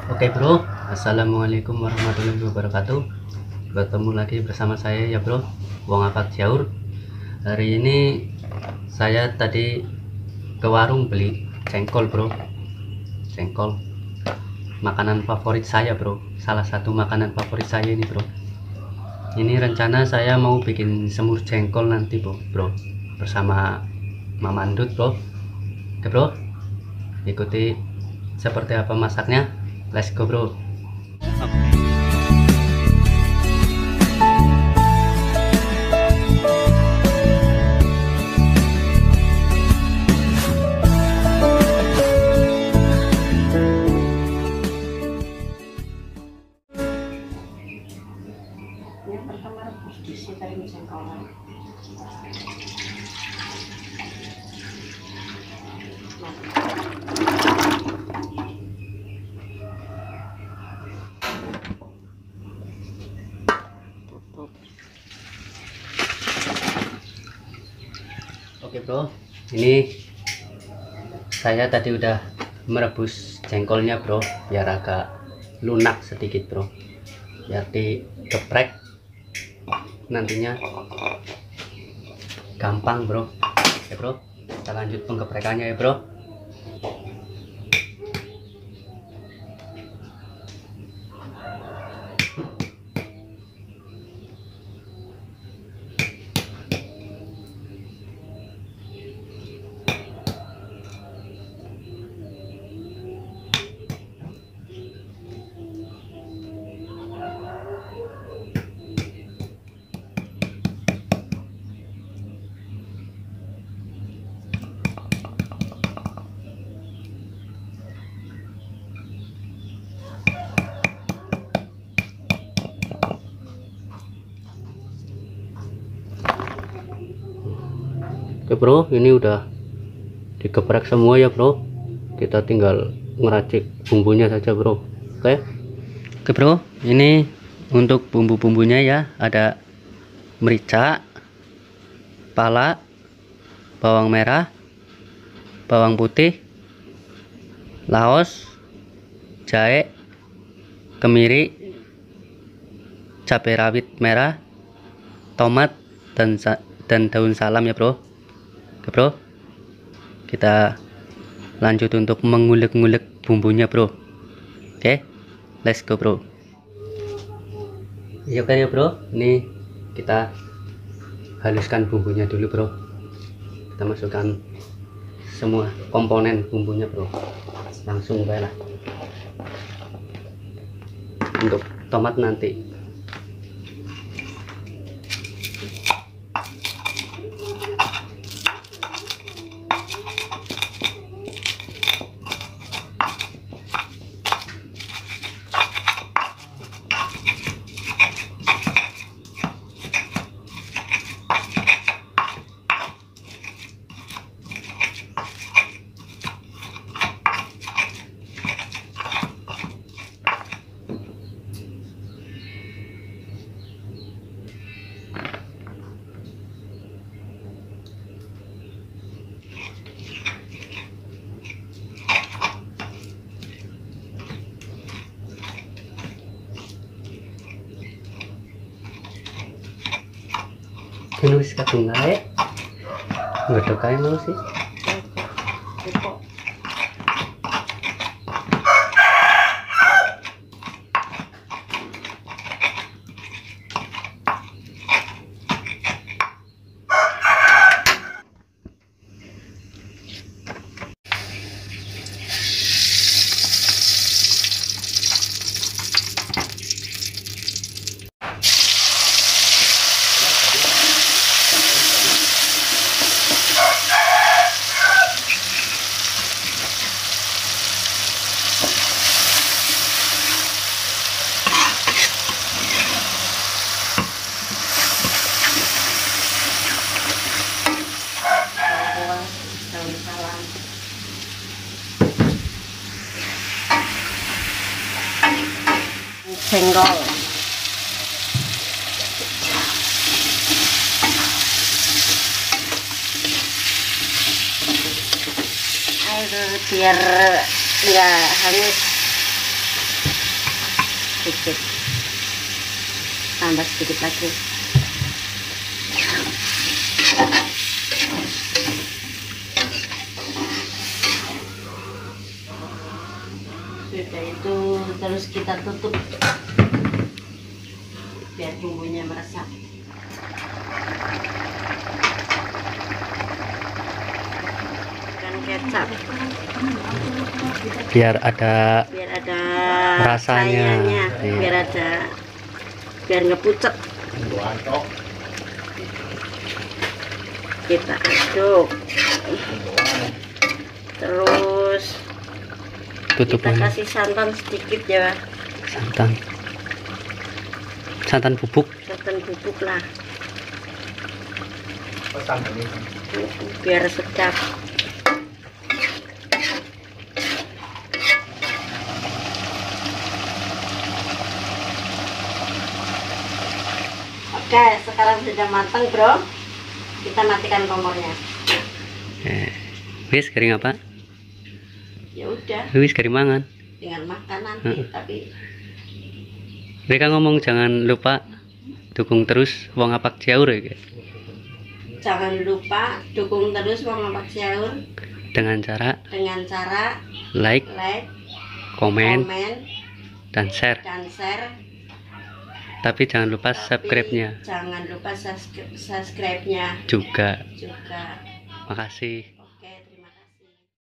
Oke bro, assalamualaikum warahmatullahi wabarakatuh. Bertemu lagi bersama saya ya bro, Wong Afak Jaur. Hari ini saya tadi ke warung beli jengkol bro. Jengkol, makanan favorit saya bro. Salah satu makanan favorit saya ini bro. Ini rencana saya mau bikin semur jengkol nanti bro, bersama Mamandut bro. Oke bro, ikuti seperti apa masaknya. Let's go bro. Yang pertama rebus disitarin jengkolan. Oke bro, ini saya tadi udah merebus jengkolnya bro, biar agak lunak sedikit bro, biar digeprek nantinya gampang bro. Oke bro, kita lanjut penggeprekannya ya bro. Oke bro, ini udah digeprek semua ya bro, kita tinggal ngeracik bumbunya saja bro. Oke bro, ini untuk bumbu-bumbunya ya, ada merica, pala, bawang merah, bawang putih, laos, jahe, kemiri, cabai rawit merah, tomat, dan daun salam ya bro. Oke bro, kita lanjut untuk mengulek-ngulek bumbunya bro. Oke, let's go bro. Iya kan ya bro, ini kita haluskan bumbunya dulu bro. Kita masukkan semua komponen bumbunya bro, langsung baik lah. Untuk tomat nanti. Wis kadung ae. Nggodhok ae mau sih. Jengkol. Air biar nggak hangus. sedikit, tambah sedikit lagi. Sudah itu terus kita tutup biar bumbunya meresap. Dan kecap biar ada rasanya. sayanya, Iya. biar ngepucet. Kita aduk, terus kita Tutupannya kasih santan sedikit ya, santan bubuk. santan bubuk lah, biar sedap. Oke, sekarang sudah matang bro, kita matikan kompornya. Wis kering apa? Ya udah, Wis kering mangan. tinggal makan nanti. Tapi Mereka ngomong jangan lupa dukung terus Wong Apak Ciaur ya, guys. jangan lupa dukung terus Wong Apak Ciaur Dengan cara dengan cara like, like, komen, komen, dan share. dan share. Tapi jangan lupa Tapi subscribe-nya jangan lupa subscribe-nya juga. juga. Makasih.